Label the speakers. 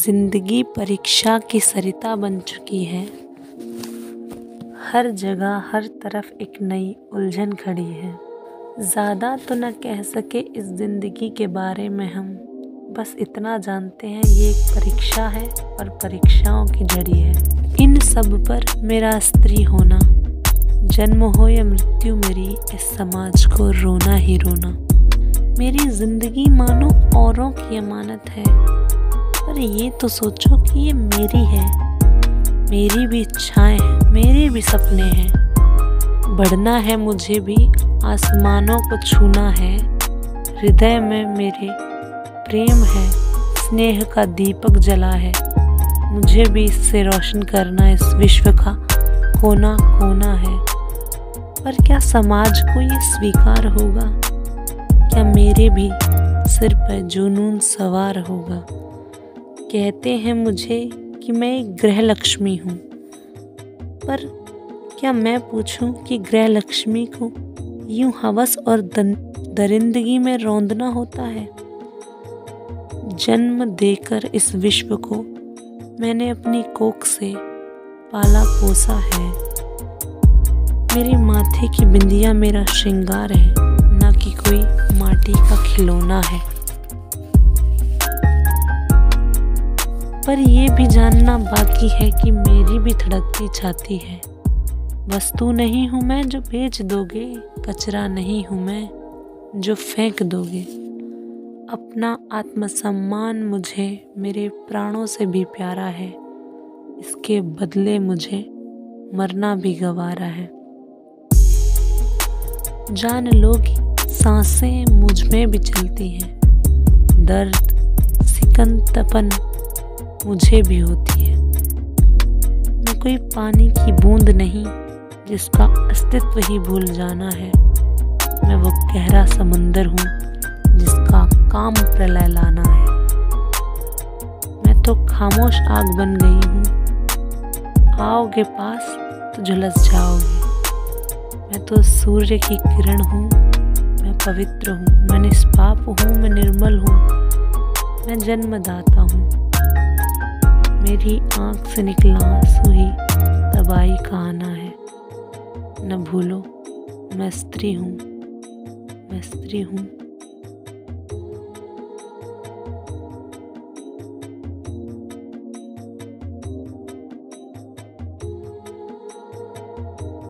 Speaker 1: जिंदगी परीक्षा की सरिता बन चुकी है। हर जगह हर तरफ एक नई उलझन खड़ी है। ज़्यादा तो न कह सके इस जिंदगी के बारे में हम, बस इतना जानते हैं ये एक परीक्षा है और परीक्षाओं की झड़ी है। इन सब पर मेरा स्त्री होना, जन्म हो या मृत्यु मेरी, इस समाज को रोना ही रोना। मेरी जिंदगी मानो औरों की अमानत है, पर ये तो सोचो कि ये मेरी है। मेरी भी इच्छाएं हैं, मेरे भी सपने हैं। बढ़ना है मुझे भी, आसमानों को छूना है। हृदय में मेरे प्रेम है, स्नेह का दीपक जला है। मुझे भी इससे रोशन करना, इस विश्व का कोना कोना है। पर क्या समाज को ये स्वीकार होगा? क्या मेरे भी सिर पर जुनून सवार होगा? कहते हैं मुझे कि मैं एक गृह लक्ष्मी हूँ, पर क्या मैं पूछूं कि गृह लक्ष्मी को यूं हवस और दरिंदगी में रौंदना होता है? जन्म देकर इस विश्व को मैंने अपनी कोख से पाला पोसा है। मेरे माथे की बिंदिया मेरा श्रृंगार है, ना कि कोई माटी का खिलौना है। पर ये भी जानना बाकी है कि मेरी भी धड़कती छाती है। वस्तु नहीं हूँ मैं जो बेच दोगे, कचरा नहीं हूँ मैं जो फेंक दोगे। अपना आत्मसम्मान मुझे मेरे प्राणों से भी प्यारा है, इसके बदले मुझे मरना भी गवारा है। जान लो कि सांसें मुझ में भी चलती हैं, दर्द सिकंदपन मुझे भी होती है। मैं कोई पानी की बूंद नहीं जिसका अस्तित्व ही भूल जाना है। मैं वो गहरा समंदर हूँ जिसका काम प्रलय लाना है। मैं तो खामोश आग बन गई हूँ, आओगे पास तो झुलस जाओगे। मैं तो सूर्य की किरण हूँ, मैं पवित्र हूँ, मैं निष्पाप हूँ, मैं निर्मल हूँ, मैं जन्मदाता हूँ। मेरी आँख से निकला आंसू ही तबाही का आना है। न भूलो मैं स्त्री हूँ, मैं स्त्री हूँ।